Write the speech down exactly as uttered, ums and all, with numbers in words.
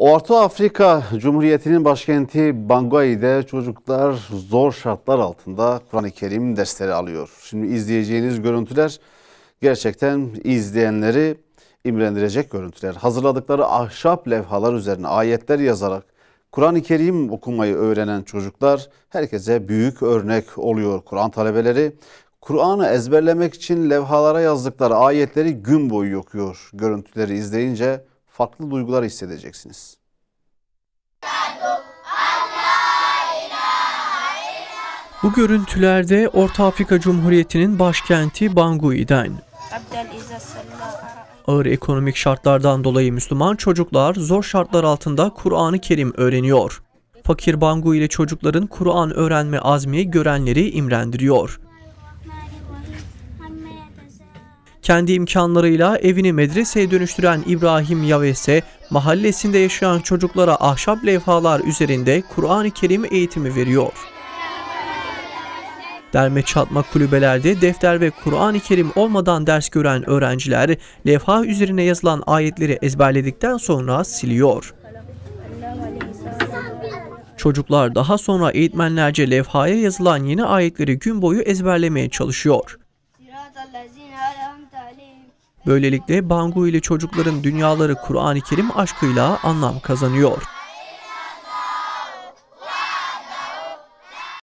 Orta Afrika Cumhuriyeti'nin başkenti Bangai'de çocuklar zor şartlar altında Kur'an-ı Kerim dersleri alıyor. Şimdi izleyeceğiniz görüntüler gerçekten izleyenleri imrendirecek görüntüler. Hazırladıkları ahşap levhalar üzerine ayetler yazarak Kur'an-ı Kerim okumayı öğrenen çocuklar herkese büyük örnek oluyor. Kur'an talebeleri Kur'an'ı ezberlemek için levhalara yazdıkları ayetleri gün boyu okuyor. Görüntüleri izleyince farklı duygular hissedeceksiniz. Bu görüntülerde Orta Afrika Cumhuriyeti'nin başkenti Bangui'den. Ağır ekonomik şartlardan dolayı Müslüman çocuklar zor şartlar altında Kur'an-ı Kerim öğreniyor. Fakir Bangui'li çocukların Kur'an öğrenme azmi görenleri imrendiriyor. Kendi imkanlarıyla evini medreseye dönüştüren İbrahim Yavese, mahallesinde yaşayan çocuklara ahşap levhalar üzerinde Kur'an-ı Kerim eğitimi veriyor. Derme çatma kulübelerde defter ve Kur'an-ı Kerim olmadan ders gören öğrenciler, levha üzerine yazılan ayetleri ezberledikten sonra siliyor. Çocuklar daha sonra eğitmenlerce levhaya yazılan yeni ayetleri gün boyu ezberlemeye çalışıyor. Böylelikle Bangui'li çocukların dünyaları Kur'an-ı Kerim aşkıyla anlam kazanıyor.